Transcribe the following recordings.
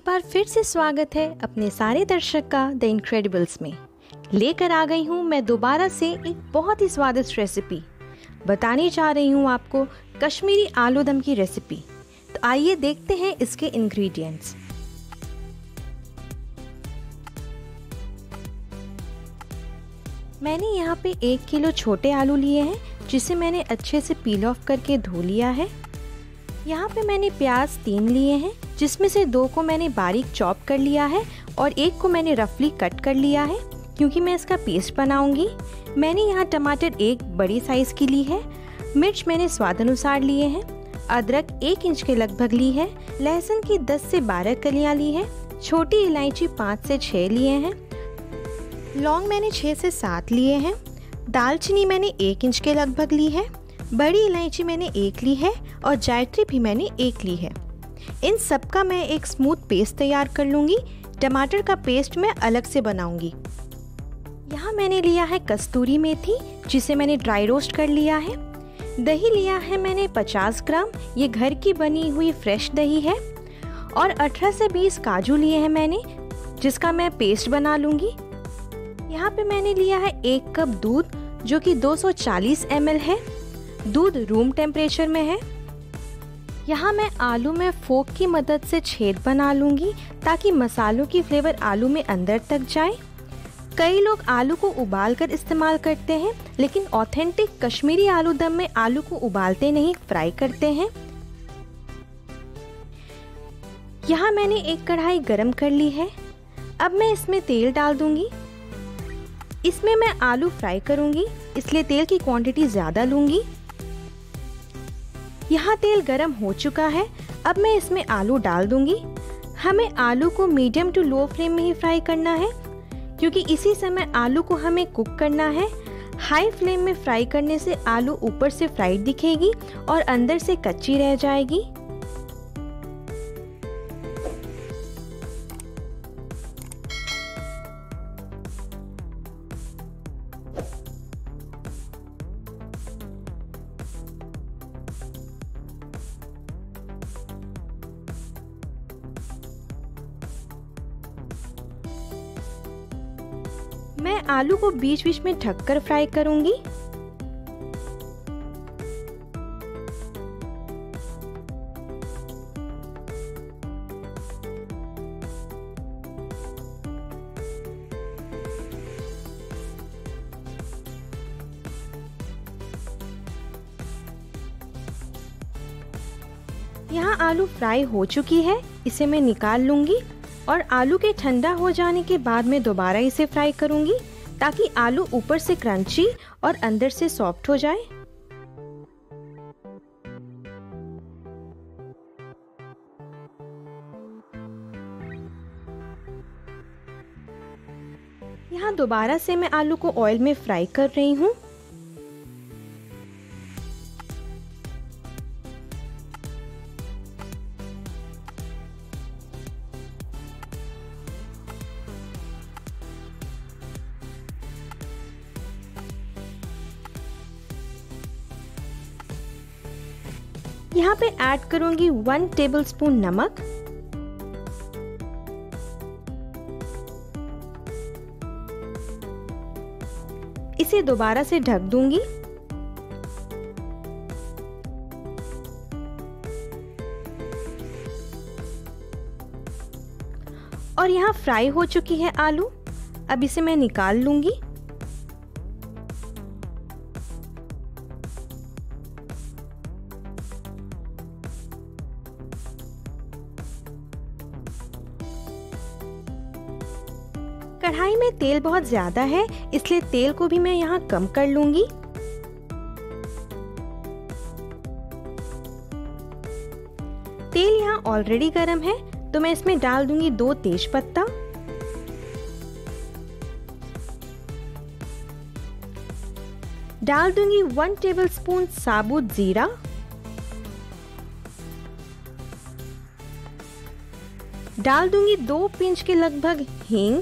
बार फिर से स्वागत है अपने सारे दर्शक का द इनक्रेडिबल्स में। लेकर आ गई हूँ मैं दोबारा से एक बहुत ही स्वादिष्ट रेसिपी। बताने जा रही हूँ आपको कश्मीरी आलू दम की रेसिपी। तो आइए देखते हैं इसके इंग्रेडिएंट्स। मैंने यहाँ पे 1 किलो छोटे आलू लिए हैं, जिसे मैंने अच्छे से पील ऑफ करके धो लिया है। यहाँ पे मैंने प्याज 3 लिए हैं, जिसमें से 2 को मैंने बारीक चॉप कर लिया है और 1 को मैंने रफली कट कर लिया है, क्योंकि मैं इसका पेस्ट बनाऊंगी। मैंने यहाँ टमाटर 1 बड़ी साइज की ली है। मिर्च मैंने स्वाद अनुसार लिए हैं। अदरक 1 इंच के लगभग ली है। लहसुन की 10 से 12 कलियाँ ली है। छोटी इलायची 5 से 6 लिए हैं। लौंग मैंने 6 से 7 लिए हैं। दालचीनी मैंने 1 इंच के लगभग ली है। बड़ी इलायची मैंने 1 ली है और जायत्री भी मैंने 1 ली है। इन सब का मैं एक स्मूथ पेस्ट तैयार कर लूँगी। टमाटर का पेस्ट मैं अलग से बनाऊँगी। यहाँ मैंने लिया है कस्तूरी मेथी, जिसे मैंने ड्राई रोस्ट कर लिया है। दही लिया है मैंने 50 ग्राम, ये घर की बनी हुई फ्रेश दही है। और 18 से 20 काजू लिए हैं मैंने, जिसका मैं पेस्ट बना लूँगी। यहाँ पे मैंने लिया है 1 कप दूध, जो कि 240 ml है। दूध रूम टेम्परेचर में है। यहाँ मैं आलू में फोक की मदद से छेद बना लूँगी, ताकि मसालों की फ्लेवर आलू में अंदर तक जाए। कई लोग आलू को उबाल कर इस्तेमाल करते हैं, लेकिन ऑथेंटिक कश्मीरी आलू दम में आलू को उबालते नहीं, फ्राई करते हैं। यहाँ मैंने एक कढ़ाई गरम कर ली है। अब मैं इसमें तेल डाल दूंगी। इसमें मैं आलू फ्राई करूंगी, इसलिए तेल की क्वांटिटी ज़्यादा लूंगी। यहाँ तेल गरम हो चुका है। अब मैं इसमें आलू डाल दूंगी। हमें आलू को मीडियम टू लो फ्लेम में ही फ्राई करना है, क्योंकि इसी समय आलू को हमें कुक करना है। हाई फ्लेम में फ्राई करने से आलू ऊपर से फ्राइड दिखेगी और अंदर से कच्ची रह जाएगी। मैं आलू को बीच बीच में ढककर फ्राई करूंगी। यहाँ आलू फ्राई हो चुकी है, इसे मैं निकाल लूंगी और आलू के ठंडा हो जाने के बाद मैं दोबारा इसे फ्राई करूंगी, ताकि आलू ऊपर से क्रंची और अंदर से सॉफ्ट हो जाए। यहाँ दोबारा से मैं आलू को ऑयल में फ्राई कर रही हूँ। यहाँ पे ऐड करूंगी 1 टेबलस्पून नमक। इसे दोबारा से ढक दूंगी। और यहाँ फ्राई हो चुकी है आलू। अब इसे मैं निकाल लूंगी। कढ़ाई में तेल बहुत ज़्यादा है, इसलिए तेल को भी मैं यहाँ कम कर लूंगी। तेल यहाँ ऑलरेडी गर्म है, तो मैं इसमें डाल दूंगी 2 तेज पत्ता। डाल दूंगी 1 टेबलस्पून साबुत जीरा। डाल दूंगी 2 पिंच के लगभग हींग।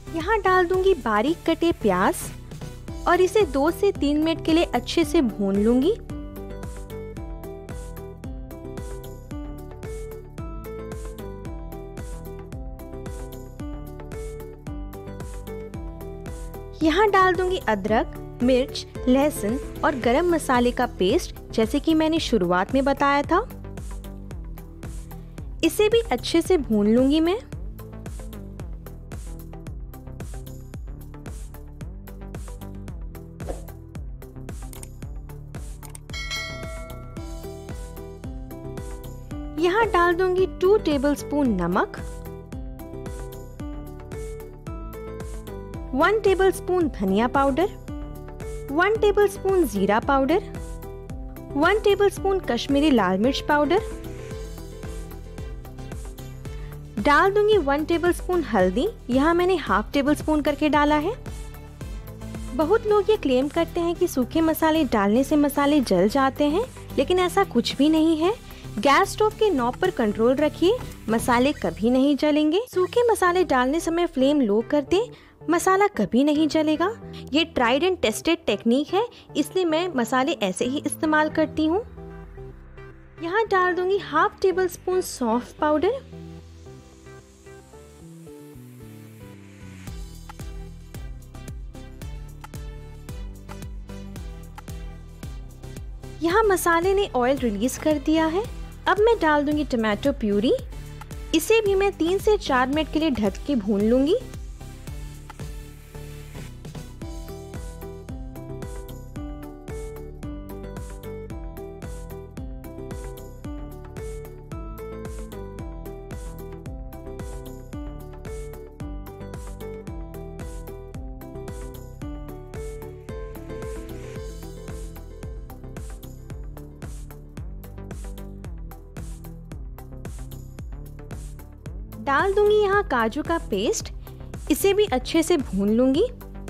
यहाँ डाल दूंगी बारीक कटे प्याज और इसे 2 से 3 मिनट के लिए अच्छे से भून लूंगी। यहाँ डाल दूंगी अदरक, मिर्च, लहसुन और गरम मसाले का पेस्ट, जैसे कि मैंने शुरुआत में बताया था। इसे भी अच्छे से भून लूंगी मैं। यहाँ डाल दूंगी 2 टेबलस्पून नमक, 1 टेबलस्पून धनिया पाउडर, 1 टेबलस्पून जीरा पाउडर, 1 टेबलस्पून कश्मीरी लाल मिर्च पाउडर, डाल दूंगी 1 टेबलस्पून हल्दी। यहाँ मैंने हाफ टेबल स्पून करके डाला है। बहुत लोग ये क्लेम करते हैं कि सूखे मसाले डालने से मसाले जल जाते हैं, लेकिन ऐसा कुछ भी नहीं है। गैस स्टोव के नॉब पर कंट्रोल रखिए, मसाले कभी नहीं जलेंगे। सूखे मसाले डालने समय फ्लेम लो कर दें, मसाला कभी नहीं जलेगा। ये ट्राइड एंड टेस्टेड टेक्निक है, इसलिए मैं मसाले ऐसे ही इस्तेमाल करती हूँ। यहाँ डाल दूंगी हाफ टेबल स्पून सौंफ पाउडर, यहाँ मसाले ने ऑयल रिलीज कर दिया है। अब मैं डाल दूंगी टमाटो प्यूरी। इसे भी मैं 3 से 4 मिनट के लिए ढक के भून लूंगी। डाल दूंगी यहाँ काजू का पेस्ट, इसे भी अच्छे से भून लूंगी।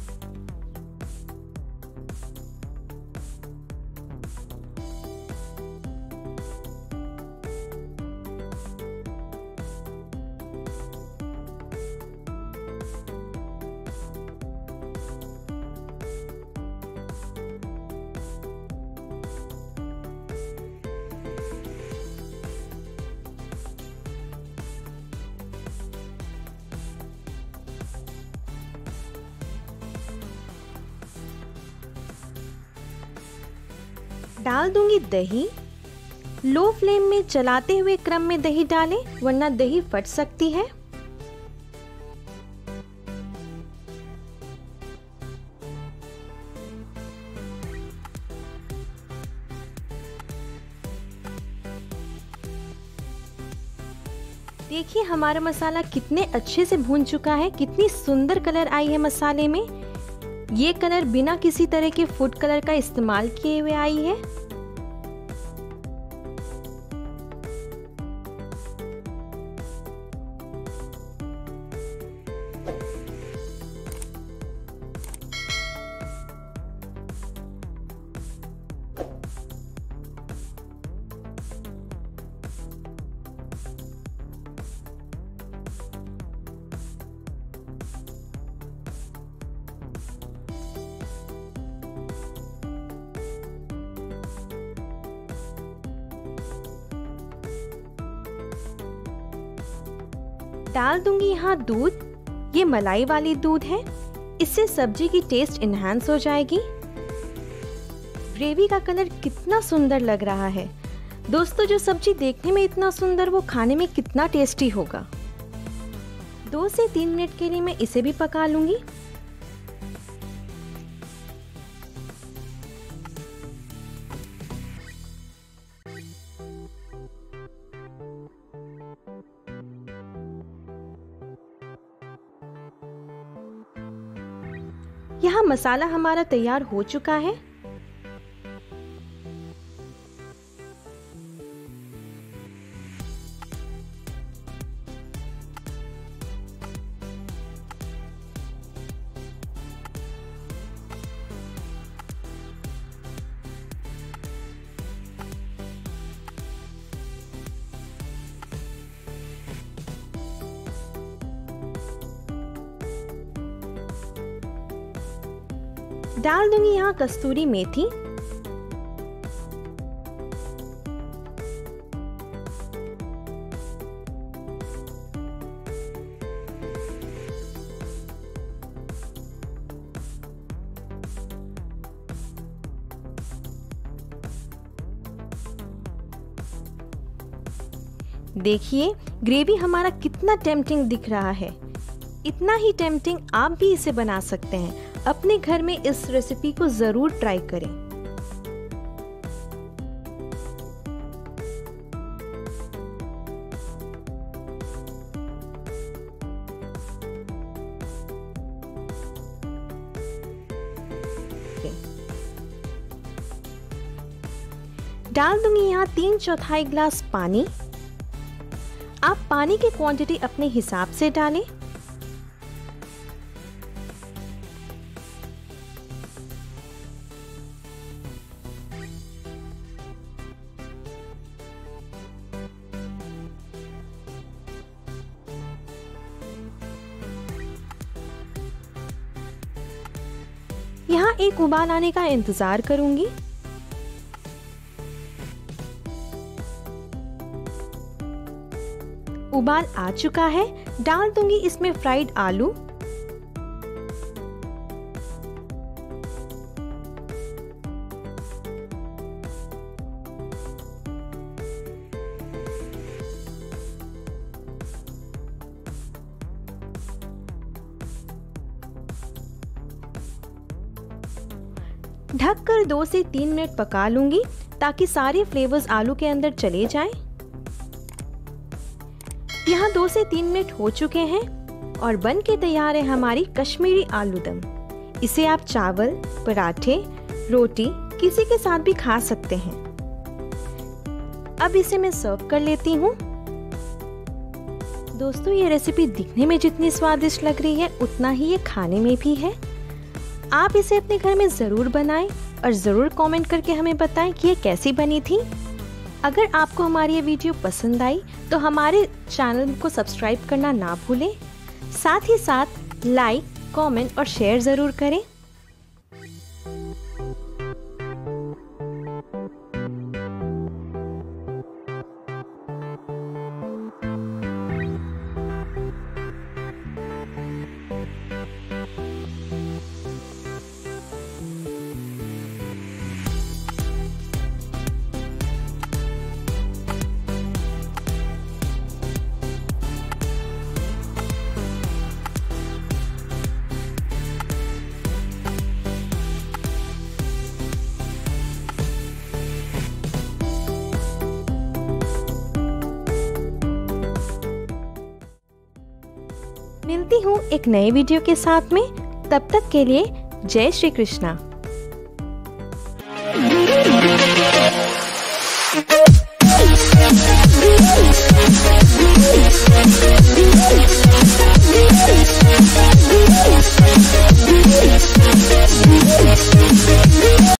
डाल दूंगी दही। लो फ्लेम में चलाते हुए क्रम में दही डालें, वरना दही फट सकती है। देखिए हमारा मसाला कितने अच्छे से भून चुका है, कितनी सुंदर कलर आई है मसाले में। ये कलर बिना किसी तरह के फूड कलर का इस्तेमाल किए हुए आई है। डाल दूंगी यहाँ दूध। ये मलाई वाली दूध है, इससे सब्जी की टेस्ट इनहैंस हो जाएगी। ग्रेवी का कलर कितना सुंदर लग रहा है। दोस्तों, जो सब्जी देखने में इतना सुंदर, वो खाने में कितना टेस्टी होगा। 2 से 3 मिनट के लिए मैं इसे भी पका लूंगी। यहाँ मसाला हमारा तैयार हो चुका है। डाल दूंगी यहाँ कस्तूरी मेथी, देखिए ग्रेवी हमारा कितना टेम्पटिंग दिख रहा है। इतना ही टेम्पटिंग आप भी इसे बना सकते हैं। अपने घर में इस रेसिपी को ज़रूर ट्राई करें। डाल दूंगी यहाँ 3/4 गिलास पानी। आप पानी की क्वांटिटी अपने हिसाब से डालें। यहाँ एक उबाल आने का इंतजार करूंगी। उबाल आ चुका है। डाल दूंगी इसमें फ्राइड आलू, ढककर 2 से 3 मिनट पका लूंगी ताकि सारे फ्लेवर्स आलू के अंदर चले जाएं। यहाँ 2 से 3 मिनट हो चुके हैं और बन के तैयार है हमारी कश्मीरी आलू दम। इसे आप चावल, पराठे, रोटी किसी के साथ भी खा सकते हैं। अब इसे मैं सर्व कर लेती हूँ। दोस्तों ये रेसिपी दिखने में जितनी स्वादिष्ट लग रही है उतना ही ये खाने में भी है। आप इसे अपने घर में ज़रूर बनाएं और ज़रूर कमेंट करके हमें बताएं कि ये कैसी बनी थी। अगर आपको हमारी ये वीडियो पसंद आई तो हमारे चैनल को सब्सक्राइब करना ना भूलें। साथ ही साथ लाइक, कमेंट और शेयर ज़रूर करें। मिलती हूँ एक नए वीडियो के साथ में। तब तक के लिए जय श्री कृष्णा।